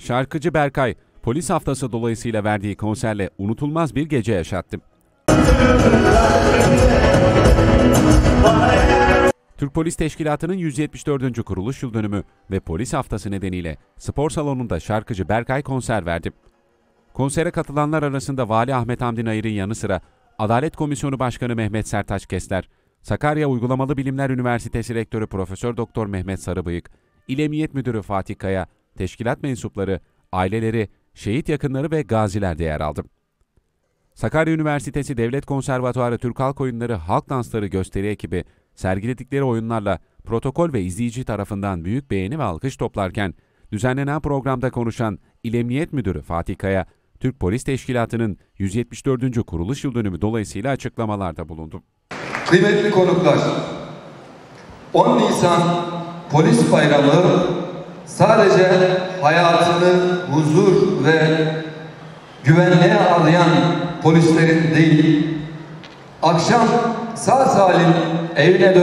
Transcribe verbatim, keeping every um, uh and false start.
şarkıcı Berkay, polis haftası dolayısıyla verdiği konserle unutulmaz bir gece yaşattı. Türk Polis Teşkilatı'nın yüz yetmiş dördüncü kuruluş yıl dönümü ve polis haftası nedeniyle spor salonunda şarkıcı Berkay konser verdi. Konsere katılanlar arasında Vali Ahmet Hamdi Nayır'ın yanı sıra Adalet Komisyonu Başkanı Mehmet Sertaç Kesler, Sakarya Uygulamalı Bilimler Üniversitesi Rektörü Profesör Doktor Mehmet Sarıbıyık, İl Emniyet Müdürü Fatih Kaya, teşkilat mensupları, aileleri, şehit yakınları ve gaziler de yer aldı. Sakarya Üniversitesi Devlet Konservatuarı Türk Halk Oyunları Halk Dansları gösteri ekibi, sergiledikleri oyunlarla protokol ve izleyici tarafından büyük beğeni ve alkış toplarken, düzenlenen programda konuşan İl Emniyet Müdürü Fatih Kaya, Türk Polis Teşkilatı'nın yüz yetmiş dördüncü kuruluş yıl dönümü dolayısıyla açıklamalarda bulundu. Kıymetli konuklar, on Nisan Polis Bayramı sadece hayatını huzur ve güvenliğe arayan polislerin değil, akşam sağ salim evine